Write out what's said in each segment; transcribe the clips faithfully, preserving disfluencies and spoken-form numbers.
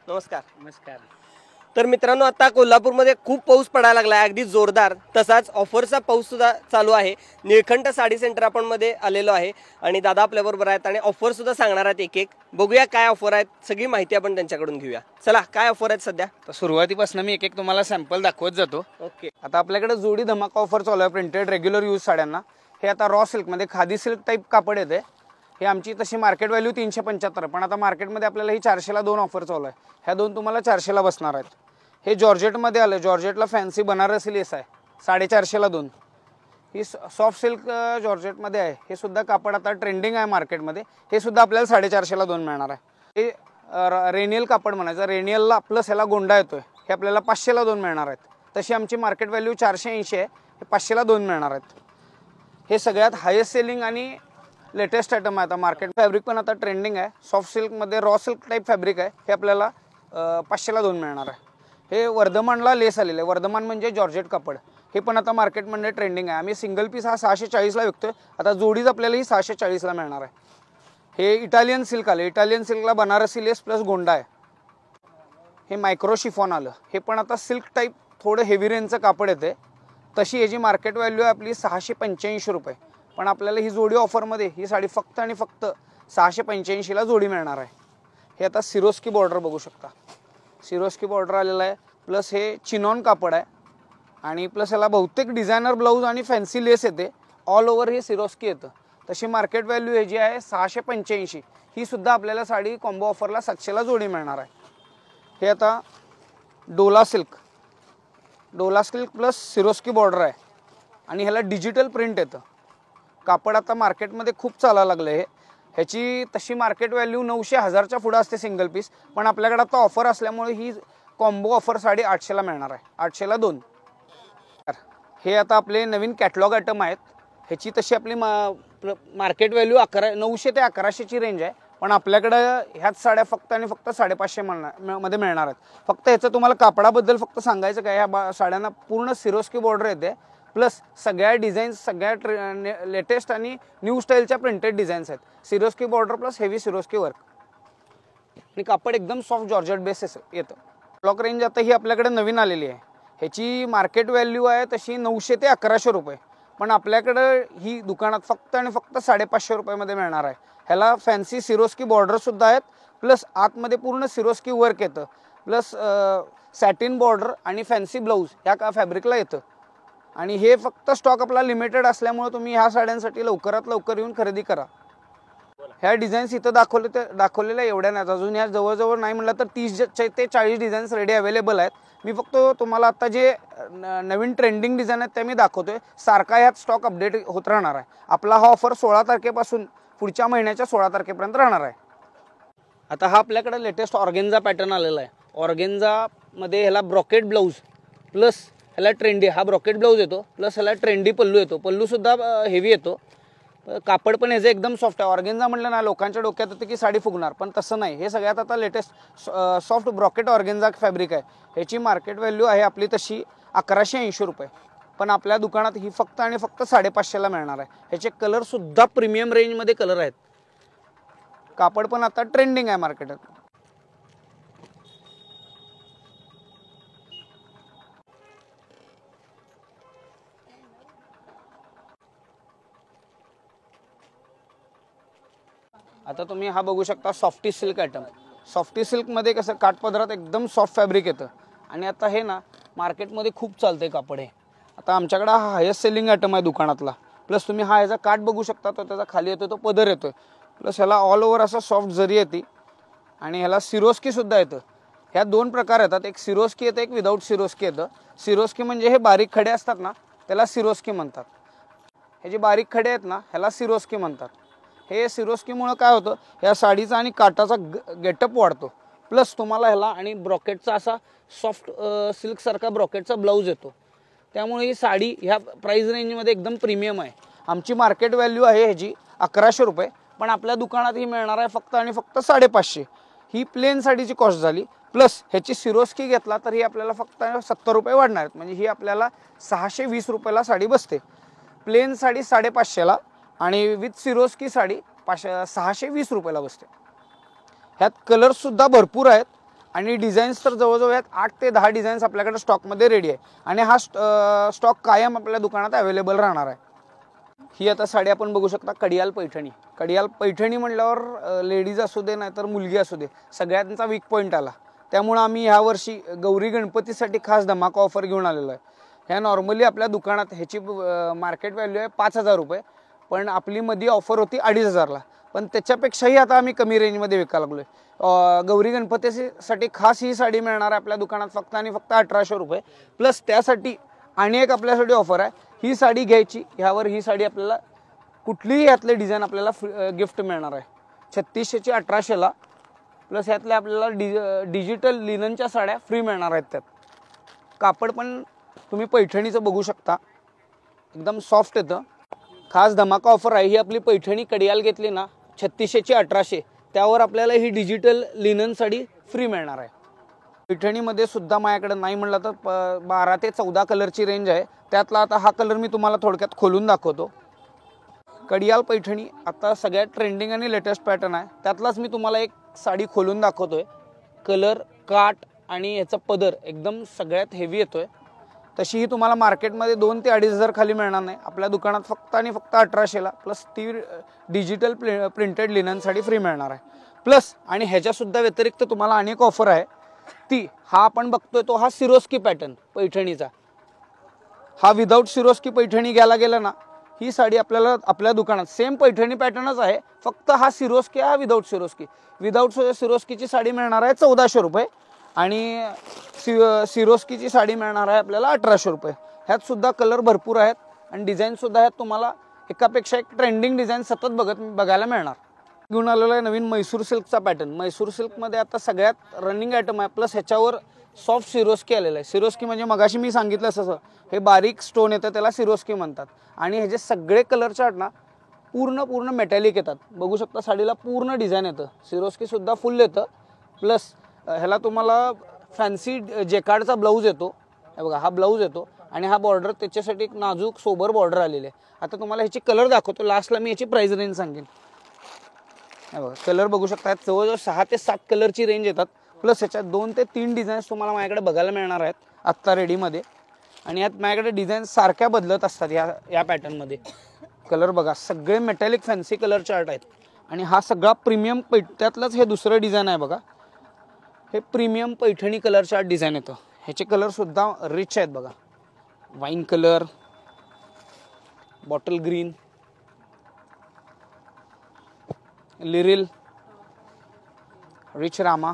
नमस्कार. नमस्कार. तर मित्रांनो, आता कोल्हापूरमध्ये खूप पाऊस पडायला लागला आहे, अगदी जोरदार. तसाच ऑफरचा पाऊस सुद्धा चालू आहे. निळकंठ साडी सेंटर आपण मध्ये आलेलो आहे आणि दादा आपल्याबरोबर आहेत आणि ऑफर सुद्धा सांगणार आहेत एक एक. बघूया काय ऑफर आहेत, सगळी माहिती आपण त्यांच्याकडून घेऊया. चला, काय ऑफर आहेत सध्या? तर सुरुवातीपासून मी एक एक तुम्हाला सॅम्पल दाखवत जातो. ओके. आता आपल्याकडे जोडी धमाका ऑफर चालू आहे प्रिंटेड रेग्युलर यूज साड्यांना. हे आता रॉ सिल्कमध्ये खादी सिल्क टाईप कापड येते. हे आमची तशी मार्केट व्हॅल्यू तीनशे पंच्याहत्तर, पण आता मार्केटमध्ये आपल्याला ही चारशेला दोन ऑफर चालू आहे. ह्या दोन तुम्हाला चारशेला बसणार आहेत. हे जॉर्जेटमध्ये आलं, जॉर्जेटला फॅन्सी बनारसी लेस आहे, साडेचारशेला दोन. ही सॉफ्ट सिल्क जॉर्जेटमध्ये आहे. हे सुद्धा कापड आता ट्रेंडिंग आहे मार्केटमध्ये. हे सुद्धा आपल्याला साडेचारशेला दोन मिळणार आहे. हे रेनियल कापड म्हणायचं, रेनियलला प्लस ह्याला गोंडा येतोय. हे आपल्याला पाचशेला दोन मिळणार आहेत. तशी आमची मार्केट व्हॅल्यू चारशे ऐंशी आहे, हे पाचशेला दोन मिळणार आहेत. हे सगळ्यात हायेस्ट सेलिंग आणि लेटेस्ट आयटम आहे आता मार्केट. फॅब्रिक पण आता ट्रेंडिंग आहे. सॉफ्ट सिल्कमध्ये रॉ सिल्क टाईप फॅब्रिक आहे. हे आपल्याला पाचशेला दोन मिळणार आहे. हे वर्धमानला लेस आलेलं आहे. वर्धमान म्हणजे जॉर्जेट कापड. हे पण आता मार्केटमध्ये ट्रेंडिंग आहे. आम्ही सिंगल पीस हा सहाशे चाळीसला विकतोय. आता जोडीच आपल्याला ही सहाशे चाळीसला मिळणार आहे. हे इटालियन सिल्क आलं. इटालियन सिल्कला बनारसी लेस प्लस गोंडा आहे. हे मायक्रो शिफॉन आलं. हे पण आता सिल्क टाईप थोडं हेवी रेंजचं कापड येते. तशी याची मार्केट व्हॅल्यू आहे आपली सहाशे पंच्याऐंशी रुपये, पण आपल्याला ही जोडी ऑफरमध्ये ही साडी फक्त आणि फक्त सहाशे पंच्याऐंशीला जोडी मिळणार आहे. हे आता सिरोस्की बॉर्डर बघू शकता. सिरोस्की बॉर्डर आलेला आहे, प्लस हे चिनॉन कापड आहे आणि प्लस याला बहुतेक डिझायनर ब्लाऊज आणि फॅन्सी लेस येते. ऑल ओव्हर हे सिरोस्की येतं. तशी मार्केट व्हॅल्यू हे जी आहे सहाशे पंच्याऐंशी. ही सुद्धा आपल्याला साडी कॉम्बो ऑफरला सातशेला जोडी मिळणार आहे. हे आता Dola silk, Dola silk plus Swarovski border आहे आणि ह्याला डिजिटल प्रिंट येतं. कापड आता मार्केटमध्ये खूप चालायला लागलं आहे. ह्याची तशी मार्केट व्हॅल्यू नऊशे हजारच्या पुढं असते सिंगल पीस, पण आपल्याकडे आता ऑफर असल्यामुळे ही कॉम्बो ऑफर साडी आठशेला मिळणार आहे. आठशेला दोन. हे आता आपले नवीन कॅटलॉग आयटम आहेत. ह्याची तशी आपली मा मार्केट व्हॅल्यू अकरा नऊशे ते अकराशेची रेंज आहे, पण आपल्याकडं ह्याच साड्या फक्त आणि फक्त साडेपाचशे मिळणार मध्ये मिळणार आहेत. फक्त ह्याचं तुम्हाला कापडाबद्दल फक्त सांगायचं काय, ह्या साड्यांना पूर्ण सिरोस्की बॉर्डर येते, प्लस सगळ्या डिझाईन्स सगळ्या लेटेस्ट आणि न्यू स्टाईलच्या प्रिंटेड डिझाईन्स आहेत. Swarovski border plus heavy Swarovski work आणि कापड एकदम सॉफ्ट जॉर्जेट बेस येतं. क्लॉक रेंज आता ही आपल्याकडे नवीन आलेली आहे. ह्याची मार्केट व्हॅल्यू आहे तशी नऊशे ते अकराशे रुपये, पण आपल्याकडं ही दुकानात फक्त आणि फक्त साडेपाचशे रुपयामध्ये मिळणार आहे. ह्याला फॅन्सी सिरोस्की बॉर्डरसुद्धा आहेत, प्लस आतमध्ये पूर्ण सिरोस्की वर्क येतं, प्लस सॅटिन बॉर्डर आणि फॅन्सी ब्लाऊज ह्या का फॅब्रिकला येतं. आणि हे फक्त स्टॉक आपला लिमिटेड असल्यामुळे तुम्ही ह्या साड्यांसाठी लवकरात लवकर येऊन खरेदी करा. ह्या डिझाईन्स इथं दाखवले ते दाखवलेल्या एवढ्या नाहीत अजून. ह्या जवळजवळ नाही म्हटलं तर तीस ते चाळीस डिझाईन्स रेडी अवेलेबल आहेत. मी फक्त तुम्हाला आता जे नवीन ट्रेंडिंग डिझाईन आहेत त्या मी दाखवतोय. सारखा ह्यात स्टॉक अपडेट होत राहणार आहे. आपला हा ऑफर सोळा तारखेपासून पुढच्या महिन्याच्या सोळा तारखेपर्यंत राहणार आहे. आता हा आपल्याकडे लेटेस्ट ऑर्गेन्झा पॅटर्न आलेला आहे. ऑर्गेन्झामध्ये ह्याला ब्रॉकेट ब्लाऊज प्लस ह्याला ट्रेंडी हा ब्रॉकेट ब्लाऊज येतो, प्लस ह्याला ट्रेंडी पल्लू येतो. पल्लूसुद्धा हेवी येतो. कापड पण ह्याचं एकदम सॉफ्ट आहे. ऑर्गेन्झा म्हटलं ना लोकांच्या डोक्यात होतं की साडी फुगणार, पण तसं नाही. हे सगळ्यात आता latest soft brocade organza fabric आहे. ह्याची मार्केट व्हॅल्यू आहे आपली तशी अकराशे ऐंशी रुपये, पण आपल्या दुकानात ही फक्त आणि फक्त साडेपाचशेला मिळणार आहे. ह्याचे कलरसुद्धा प्रीमियम रेंजमध्ये कलर आहेत. कापड पण आता ट्रेंडिंग आहे मार्केटात. आता तुम्ही हा बघू शकता सॉफ्टी सिल्क आयटम. सॉफ्टी सिल्कमध्ये कसं काठपदरात एकदम सॉफ्ट फॅब्रिक येतं आणि आता हे ना मार्केटमध्ये खूप चालतंय कापड. हे आता आमच्याकडे हा हायेस्ट सेलिंग आयटम आहे दुकानातला. प्लस तुम्ही हा ह्याचा काठ बघू शकता, तो त्याचा खाली येतो तो पदर येतो, प्लस ह्याला ऑल ओव्हर असं सॉफ्ट जरी येते आणि ह्याला सिरोस्कीसुद्धा येतं. ह्या दोन प्रकार येतात, एक सिरोस्की येतं एक विदाऊट सिरोस्की येतं. सिरोस्की म्हणजे हे बारीक खडे असतात ना त्याला सिरोस्की म्हणतात. हे जे बारीक खडे आहेत ना ह्याला सिरोस्की म्हणतात. हे सिरोस्कीमुळं काय होतं, ह्या साडीचा आणि काटाचा गेटअप वाढतो, प्लस तुम्हाला ह्याला आणि ब्रॉकेटचा असा सॉफ्ट सिल्कसारखा ब्रॉकेटचा ब्लाऊज येतो. त्यामुळे ही साडी ह्या प्राईस रेंजमध्ये एकदम प्रीमियम आहे. आमची मार्केट व्हॅल्यू आहे ह्याची अकराशे रुपये, पण आपल्या दुकानात ही मिळणार आहे फक्त आणि फक्त साडेपाचशे. ही प्लेन साडीची कॉस्ट झाली, प्लस ह्याची सिरोस्की घेतला तर ही आपल्याला फक्त सत्तर रुपये वाढणार आहेत. म्हणजे ही आपल्याला सहाशे वीस रुपयाला साडी बसते. प्लेन साडी साडेपाचशेला आणि विथ सिरोस्की साडी पाचशे सहाशे वीस रुपयाला बसते. ह्यात कलरसुद्धा भरपूर आहेत आणि डिझाईन्स तर जवळजवळ आहेत आठ ते दहा डिझाईन्स आपल्याकडे स्टॉकमध्ये रेडी आहे आणि हा स्टॉक कायम आपल्या दुकानात अवेलेबल राहणार आहे. ही आता साडी आपण बघू शकता कडियाल पैठणी. कडियाल पैठणी म्हटल्यावर लेडीज असू दे नाहीतर मुलगी असू दे सगळ्यांचा वीक पॉईंट आला. त्यामुळे आम्ही ह्यावर्षी गौरी गणपतीसाठी खास धमाका ऑफर घेऊन आलेलो आहे. ह्या नॉर्मली आपल्या दुकानात ह्याची मार्केट व्हॅल्यू आहे पाच हजार रुपये, पण आपली मध्ये ऑफर होती अडीच हजारला, पण त्याच्यापेक्षाही आता आम्ही कमी रेंजमध्ये विकायला लागलो आहे. गौरी गणपतीसाठी खास ही साडी मिळणार आहे आपल्या दुकानात फक्त आणि फक्त अठराशे रुपये. प्लस त्यासाठी आणि एक आपल्यासाठी ऑफर आहे, ही साडी घ्यायची ह्यावर ही साडी आपल्याला कुठलीही यातले डिझाईन आपल्याला गिफ्ट मिळणार आहे. छत्तीसशेची अठराशेला, प्लस ह्यातले आपल्याला डि डिजिटल लिननच्या साड्या फ्री मिळणार आहेत. त्यात कापड पण तुम्ही पैठणीचं बघू शकता, एकदम सॉफ्ट येतं. खास धमाका ऑफर आहे ही. आपली पैठणी कडियाल घेतली ना छत्तीसशेची अठराशे, त्यावर आपल्याला ही डिजिटल लिनन साडी फ्री मिळणार आहे. पैठणीमध्ये सुद्धा माझ्याकडे नाही म्हणलं तर प बारा ते चौदा कलरची रेंज आहे. त्यातला आता हा कलर मी तुम्हाला थोडक्यात खोलून दाखवतो. कडियाल पैठणी आता सगळ्यात ट्रेंडिंग आणि लेटेस्ट पॅटर्न आहे. त्यातलाच मी तुम्हाला एक साडी खोलून दाखवतोय. कलर, काट आणि याचा पदर एकदम सगळ्यात हेवी येतोय. तशीही तुम्हाला मार्केटमध्ये दोन ते अडीच हजार खाली मिळणार नाही. आपल्या दुकानात फक्त आणि फक्त अठराशेला, प्लस ती digital printed linen sari free मिळणार आहे. प्लस आणि ह्याच्यासुद्धा व्यतिरिक्त तुम्हाला अनेक ऑफर आहे. ती हा आपण बघतोय तो हा सिरोस्की पॅटर्न पैठणीचा. हा विदाऊट सिरोस्की पैठणी घ्यायला गेलं ना ही साडी आपल्याला आपल्या दुकानात सेम पैठणी पॅटर्नच आहे, फक्त हा सिरोस्की हा विदाऊट सिरोस्की. विदाऊट सिरोस्कीची साडी मिळणार आहे चौदाशे रुपये आणि सि सिरोस्कीची साडी मिळणार आहे आपल्याला अठराशे रुपये. ह्यात सुद्धा कलर भरपूर आहेत आणि डिझाईनसुद्धा ह्यात तुम्हाला एकापेक्षा एक ट्रेंडिंग डिझाईन सतत बघत बघायला मिळणार. घेऊन आलेला आहे नवीन मैसूर सिल्कचा पॅटर्न. मैसूर सिल्कमध्ये आता सगळ्यात रनिंग आयटम आहे, प्लस ह्याच्यावर सॉफ्ट सिरोस्की आलेलं आहे. सिरोस्की म्हणजे मगाशी मी सांगितलं तसं हे बारीक स्टोन येतं त्याला सिरोस्की म्हणतात. आणि ह्याचे सगळे कलर चार्ट ना पूर्ण पूर्ण मेटॅलिक येतात. बघू शकता साडीला पूर्ण डिझाईन येतं. सिरोस्कीसुद्धा फुल येतं. प्लस ह्याला तुम्हाला फॅन्सी जेकार्डचा ब्लाऊज येतो. हे बघा हा ब्लाऊज येतो आणि हा बॉर्डर त्याच्यासाठी एक नाजूक सोबर बॉर्डर आलेले आहे. आता तुम्हाला ह्याची कलर दाखवतो. लास्टला मी याची प्राइस रेंज सांगेन. हे बघा कलर बघू शकता. जवळजवळ सहा ते सात कलरची रेंज येतात. प्लस ह्याच्यात दोन ते तीन डिझाईन्स तुम्हाला माझ्याकडे बघायला मिळणार आहेत आत्ता रेडीमध्ये. आणि यात माझ्याकडे डिझाईन्स सारख्या बदलत असतात या या पॅटर्नमध्ये. कलर बघा सगळे मेटॅलिक फॅन्सी कलर चार्ट आहेत. आणि हा सगळा प्रीमियम पैठ त्यातलंच हे दुसरं डिझाईन आहे बघा. हे premium Paithani colour chart design येतं. ह्याचे कलरसुद्धा रिच आहेत बघा. Wine colour, bottle green, Liril, rich Rama.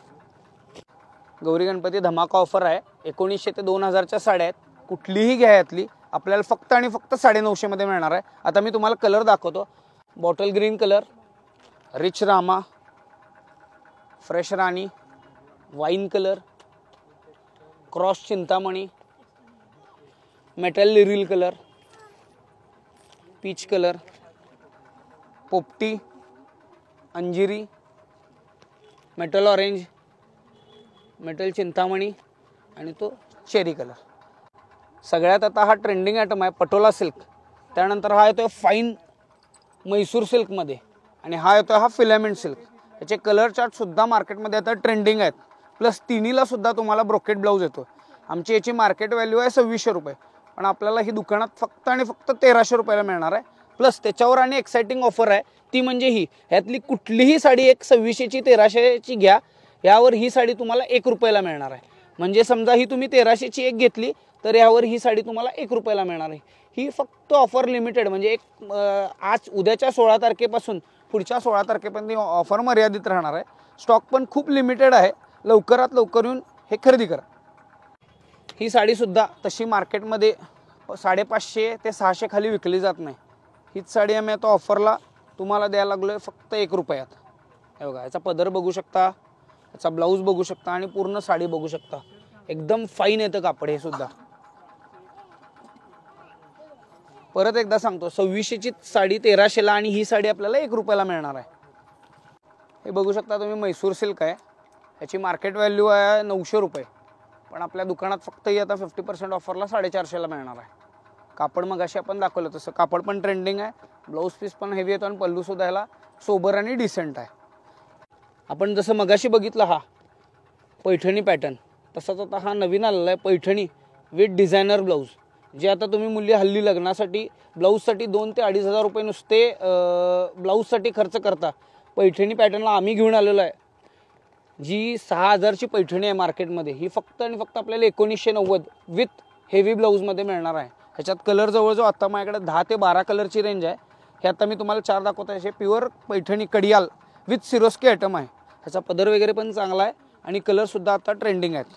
Gauri Ganpati धमाका ऑफर आहे. एकोणीसशे ते दोन हजारच्या साड्या आहेत. कुठलीही घ्या यातली आपल्याला फक्त आणि फक्त साडेनऊशेमध्ये मिळणार आहे. आता मी तुम्हाला कलर दाखवतो. Bottle green colour, rich Rama, fresh Rani, wine colour, cross Chintamani, metal Liril colour, peach colour, पोपटी, अंजिरी, मेटल ऑरेंज, मेटल चिंतामणी आणि तो चेरी कलर. सगळ्यात आता हा ट्रेंडिंग आयटम आहे पटोला सिल्क. त्यानंतर हा येतो फाईन मैसूर सिल्कमध्ये आणि हा येतो हा फिलामेंट सिल्क. याचे कलर चार्टसुद्धा मार्केटमध्ये आता ट्रेंडिंग आहेत. प्लस तिन्हीला सुद्धा तुम्हाला ब्रोकेट ब्लाऊज येतो. आमची याची मार्केट व्हॅल्यू आहे सव्वीसशे रुपये, पण आपल्याला ही दुकानात फक्त आणि फक्त तेराशे रुपयाला मिळणार आहे. प्लस त्याच्यावर आणि एक्साइटिंग ऑफर आहे ती म्हणजे ही ह्यातली कुठलीही साडी एक सव्वीसशेची तेराशेची घ्या, यावर ही साडी तुम्हाला एक रुपयाला मिळणार आहे. म्हणजे समजा ही तुम्ही तेराशेची एक घेतली तर यावर ही साडी तुम्हाला एक रुपयाला मिळणार आहे. ही फक्त ऑफर लिमिटेड म्हणजे एक आज उद्याच्या सोळा तारखेपासून पुढच्या सोळा तारखेपर्यंत ऑफर मर्यादित राहणार आहे. स्टॉक पण खूप लिमिटेड आहे. लवकरात लवकर येऊन हे खरेदी करा. ही साडीसुद्धा तशी मार्केटमध्ये साडेपाचशे ते सहाशे खाली विकली जात नाही. हीच साडी आम्ही आता ऑफरला तुम्हाला द्यायला लागलो आहे फक्त एक रुपयात. हे बघा याचा पदर बघू शकता, याचा ब्लाऊज बघू शकता आणि पूर्ण साडी बघू शकता. एकदम फाईन येतं कापड हे सुद्धा. परत एकदा सांगतो सव्वीसशेची साडी तेराशेला आणि ही साडी आपल्याला एक रुपयाला मिळणार आहे. हे बघू शकता तुम्ही मैसूर सिल्क आहे. याची मार्केट व्हॅल्यू आहे नऊशे रुपये, पण आपल्या दुकानात फक्त ही आता फिफ्टी पर्सेंट ऑफरला साडेचारशेला मिळणार आहे. कापड मग अशी आपण दाखवलं तसं कापड पण ट्रेंडिंग आहे. ब्लाऊज पीस पण हेवी येतो आणि पल्लूसुद्धा ह्याला सोबर आणि डिसेंट आहे. आपण जसं मगाशी बघितलं हा पैठणी पॅटर्न. तसाच आता हा नवीन आलेला आहे पैठणी विथ डिझायनर ब्लाऊज, जे आता तुम्ही मूल्य हल्ली लग्नासाठी ब्लाऊजसाठी दोन ते अडीच हजार रुपये नुसते ब्लाऊजसाठी खर्च करता. पैठणी पॅटर्नला आम्ही घेऊन आलेलो आहे, जी सहा हजारची पैठणी आहे मार्केटमध्ये. ही फक्त आणि फक्त आपल्याला एकोणीसशे नव्वद विथ हेवी ब्लाऊजमध्ये मिळणार आहे. ह्याच्यात कलर जवळजवळ आता माझ्याकडे दहा ते बारा कलरची रेंज आहे. हे आता मी तुम्हाला चार दाखवत आहे. हे pure Paithani Kadiyal with Swarovski item आहे. ह्याचा पदर वगैरे पण चांगला आहे आणि कलरसुद्धा आता ट्रेंडिंग आहेत.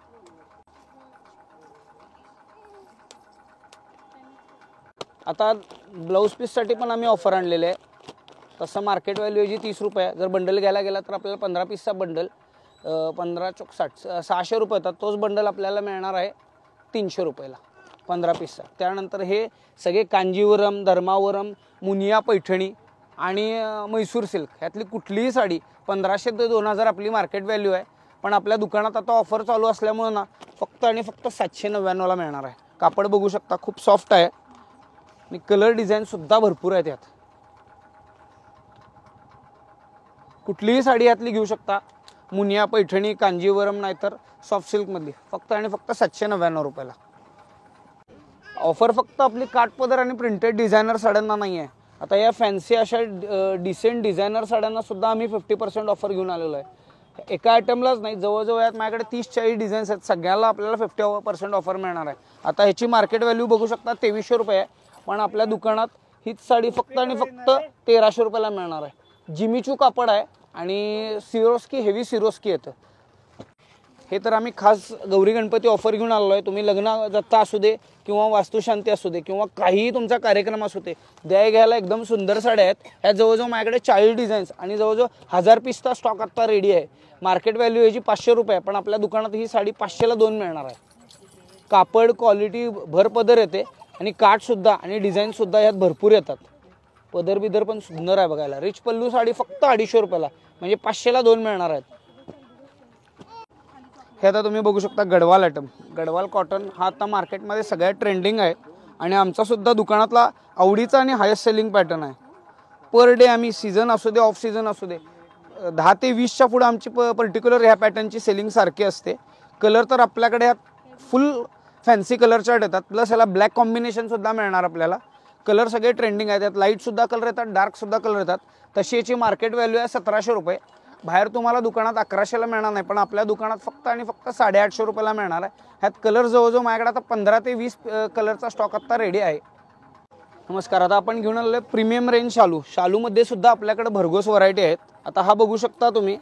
आता ब्लाऊज पीससाठी पण आम्ही ऑफर आणलेले आहे. तसं मार्केट व्हॅल्यू जी तीस रुपये आहे. जर बंडल घ्यायला गेला तर आपल्याला पंधरा पीसचा बंडल पंधरा चौक साठ सहाशे रुपये होतात. तोच बंडल आपल्याला मिळणार आहे तीनशे रुपयाला पंधरा पीसचा. त्यानंतर हे सगळे कांजीवरम, धर्मावरम, मुनिया पैठणी आणि म्हैसूर सिल्क ह्यातली कुठलीही साडी पंधराशे ते दोन हजार आपली मार्केट व्हॅल्यू आहे. पण आपल्या दुकानात आता ऑफर चालू असल्यामुळे ना फक्त आणि फक्त सातशे नव्याण्णवला मिळणार आहे. कापड बघू शकता खूप सॉफ्ट आहे आणि कलर डिझाईनसुद्धा भरपूर आहेत. यात कुठलीही साडी यातली घेऊ शकता. मुनिया पैठणी, कांजीवरम नाहीतर सॉफ्ट सिल्कमधली फक्त आणि फक्त सातशे नव्याण्णव रुपयाला. ऑफर फक्त आपली काठपदर आणि प्रिंटेड डिझायनर साड्यांना नाही आहे. आता या फॅन्सी अशा डिसेंट डिझायनर साड्यांना सुद्धा आम्ही फिफ्टी पर्सेंट ऑफर घेऊन आलेलो आहे. एका आयटमलाच नाही, जवळजवळ यात माझ्याकडे तीस चाळीस डिझाईन्स आहेत. सगळ्याला आपल्याला फिफ्टी पर्सेंट ऑफर मिळणार आहे. आता ह्याची मार्केट व्हॅल्यू बघू शकता तेवीसशे रुपये आहे. पण आपल्या दुकानात हीच साडी फक्त आणि फक्त तेराशे रुपयाला मिळणार आहे. जिमीचू कापड आहे आणि सिरोस्की हेवी सिरोस्की येतं. हे तर आम्ही खास गौरी गणपती ऑफर घेऊन आलो आहे. तुम्ही लग्न दत्ता असू दे किंवा वास्तुशांती असू दे किंवा काहीही तुमचा कार्यक्रम असू दे, द्याय घ्यायला एकदम सुंदर साड्या आहेत. ह्या जवळजवळ माझ्याकडे चाळीस डिझाईन्स आणि जवळजवळ हजार पीसचा स्टॉक आत्ता रेडी आहे. मार्केट व्हॅल्यू याची पाचशे रुपये आहे. पण आपल्या दुकानात ही साडी पाचशेला दोन मिळणार आहे. कापड क्वालिटी भरपदर येते आणि काठसुद्धा आणि डिझाईनसुद्धा यात भरपूर येतात. पदर बिदर पण सुंदर आहे बघायला. रिच पल्लू साडी फक्त अडीचशे रुपयाला म्हणजे पाचशेला दोन मिळणार आहेत. हे आता तुम्ही बघू शकता गडवाल आयटम. गडवाल कॉटन हा आता मार्केटमध्ये सगळ्यात ट्रेंडिंग आहे आणि आमचासुद्धा दुकानातला आवडीचा आणि हायेस्ट सेलिंग पॅटर्न आहे. पर डे आम्ही सीझन असू दे ऑफ सीझन असू दे दहा ते वीसच्या पुढे आमची प पर्टिक्युलर ह्या पॅटर्नची सेलिंग सारखी असते. कलर तर आपल्याकडे ह्यात फुल फॅन्सी कलर चार्ट येतात. प्लस ह्याला ब्लॅक कॉम्बिनेशनसुद्धा मिळणार आपल्याला. कलर सगळे ट्रेंडिंग आहेत. त्यात लाईटसुद्धा कलर येतात, डार्कसुद्धा कलर येतात. तशी याची मार्केट व्हॅल्यू आहे सतराशे रुपये. बाहेर तुम्हाला दुकानात अकराशेला मिळणार नाही, पण आपल्या दुकानात फक्त आणि फक्त साडेआठशे रुपयाला मिळणार आहे. ह्यात कलर जवळजवळ माझ्याकडे आता पंधरा ते वीस कलरचा स्टॉक आत्ता रेडी आहे. नमस्कार. आता आपण घेऊन आलेलो आहे प्रीमियम रेंज शालू. शालूमध्ये सुद्धा आपल्याकडे भरघोस व्हरायटी आहेत. आता हा बघू शकता तुम्ही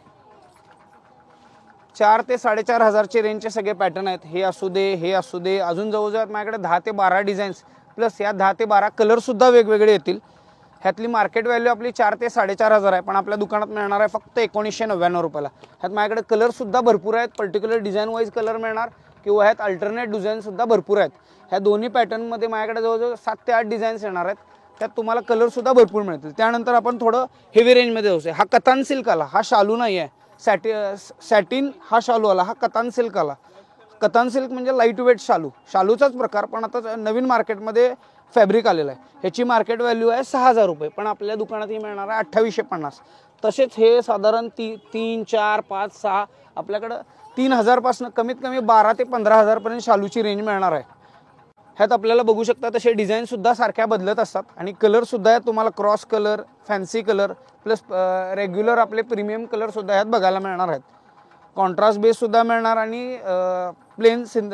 चार ते साडेचार हजारचे रेंजचे सगळे पॅटर्न आहेत. हे असू दे हे असू दे अजून जवळजवळ माझ्याकडे दहा ते बारा डिझाईन्स प्लस या दहा ते बारा कलरसुद्धा वेगवेगळे येतील. ह्यातली मार्केट व्हॅल्यू आपली चार ते साडेचार हजार आहे. पण आपल्या दुकानात मिळणार आहे फक्त एकोणीसशे नव्याण्णव रुपयाला. ह्यात माझ्याकडे कलरसुद्धा भरपूर आहेत. पर्टिक्युलर डिझाईन वाईज कलर मिळणार किंवा ह्यात अल्टरनेट डिझाईनसुद्धा भरपूर आहेत. ह्या दोन्ही पॅटर्नमध्ये माझ्याकडे जवळजवळ सात ते आठ डिझाईन्स येणार आहेत. त्यात तुम्हाला कलरसुद्धा भरपूर मिळतील. त्यानंतर आपण थोडं हेवी रेंजमध्ये जाऊ. हा कतान सिल्क आला. हा शालू नाही आहे. सॅटि सॅटिन हा शालू आला. हा कतान सिल्क आला. कतान सिल्क म्हणजे लाईट वेट शालू. शालूचाच प्रकार पण आता नवीन मार्केटमध्ये फॅब्रिक आलेलं आहे. ह्याची मार्केट व्हॅल्यू आहे सहा हजार रुपये. पण आपल्या दुकानात ही मिळणार आहे अठ्ठावीसशे पन्नास. तसेच हे साधारण ती तीन चार पाच सहा आपल्याकडं तीन हजारपासून कमीत कमी बारा ते पंधरा हजारपर्यंत शालूची रेंज मिळणार आहे. ह्यात आपल्याला बघू शकता तसे डिझाईनसुद्धा सारख्या बदलत असतात आणि कलरसुद्धा यात तुम्हाला cross colour, fancy colour plus regular आपले प्रीमियम कलरसुद्धा ह्यात बघायला मिळणार आहेत. कॉन्ट्रास्ट बेससुद्धा मिळणार आणि प्लेन सिंध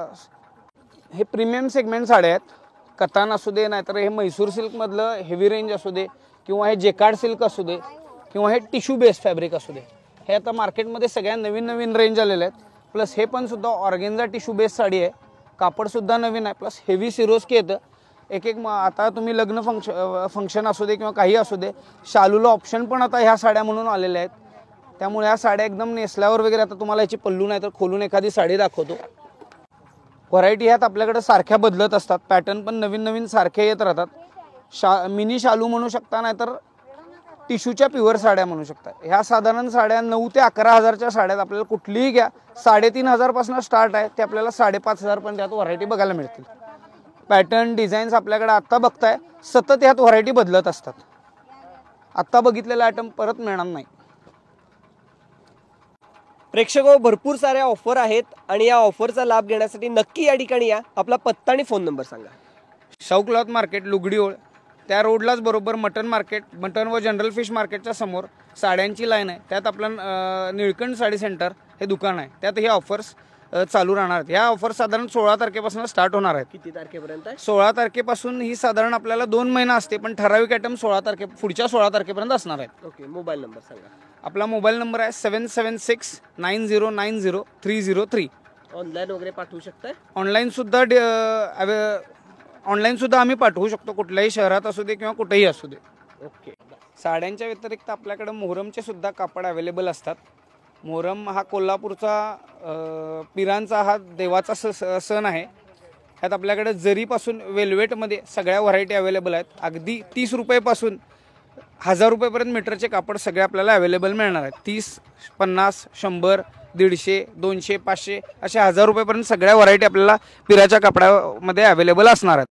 हे प्रीमियम सेगमेंट साड्या आहेत. कतान असू दे नाहीतर हे म्हैसूर सिल्कमधलं हेवी रेंज असू दे किंवा हे जेकार्ड सिल्क असू दे किंवा हे टिश्यू बेस फॅब्रिक असू दे. हे आता मार्केटमध्ये सगळ्या नवीन नवीन रेंज आलेले आहेत. प्लस हे पण सुद्धा ऑर्गेन्झा टिश्यू बेस साडी आहे. कापडसुद्धा नवीन आहे. प्लस हेवी सिरोस्की येतं. एक एक आता तुम्ही लग्न फंक्शन फंक्शन असू दे किंवा काही असू दे शालूला ऑप्शन पण आता ह्या साड्या म्हणून आलेल्या आहेत. त्यामुळे ह्या साड्या एकदम नेसल्यावर वगैरे आता तुम्हाला याची पल्लू नाही तर खोलून एखादी साडी दाखवतो. व्हरायटी ह्यात आपल्याकडे सारख्या बदलत असतात. पॅटर्न पण नवीन नवीन सारखे येत राहतात. शा मिनी शालू म्हणू शकता नाहीतर टिश्यूच्या प्युअर साड्या म्हणू शकता. ह्या साधारण साड्या नऊ ते अकरा हजारच्या साड्यात आपल्याला कुठलीही घ्या साडेतीन हजारपासून स्टार्ट आहे. ते आपल्याला साडेपाच हजारपर्यंत यात व्हरायटी बघायला मिळतील. पॅटर्न डिझाईन्स आपल्याकडे आत्ता बघताय सतत ह्यात व्हरायटी बदलत असतात. आत्ता बघितलेला आयटम परत मिळणार नाही. प्रेक्षक हो, भरपूर साऱ्या ऑफर आहेत आणि या ऑफरचा लाभ घेण्यासाठी नक्की या ठिकाणी या. आपला पत्ता आणि फोन नंबर सांगा. शाहू क्लॉथ मार्केट लुगडी ओळ, त्या रोडलाच बरोबर मटन मार्केट, मटन व जनरल फिश मार्केटच्या समोर साड्यांची लाईन आहे. त्यात आपलं अं, निळकंठ साडी सेंटर हे दुकान आहे. त्यात हे ऑफर्स अं, चालू राहणार आहेत. ह्या ऑफर साधारण सोळा तारखेपासून स्टार्ट होणार आहेत. किती तारखेपर्यंत आहे? सोळा तारखेपासून ही साधारण आपल्याला दोन महिना असते, पण ठराविक आयटम सोळा तारखे पुढच्या सोळा तारखेपर्यंत असणार आहेत. ओके, मोबाईल नंबर सांगा. आपला मोबाईल नंबर आहे seven seven six nine zero nine zero three zero three. Online वगैरे पाठवू शकताय? ऑनलाईन सुद्धा डे- अं, ऑनलाईन सुद्धा आम्ही पाठवू शकतो, कुठल्याही शहरात असू दे किंवा कुठेही असू दे. ओके. साड्यांच्या व्यतिरिक्त आपल्याकडे मोहरमचे सुद्धा कापड अवेलेबल असतात. मोहरम हा कोल्हापूरचा अं, पिरांचा हा देवाचा स स- सण आहे. ह्यात आपल्याकडे जरीपासून वेल्वेटमध्ये सगळ्या व्हरायटी अवेलेबल आहेत. अगदी तीस रुपयेपासून हजार रुपयेपर्यंत मीटरचे कापड सगळे आपल्याला अवेलेबल मिळणार आहेत. तीस, पन्नास, शंभर, दीडशे, दोनशे, पाचशे अशा हजार रुपयेपर्यंत सगळ्या व्हरायटी आपल्याला पिराच्या कापडामध्ये अवेलेबल असणार आहेत.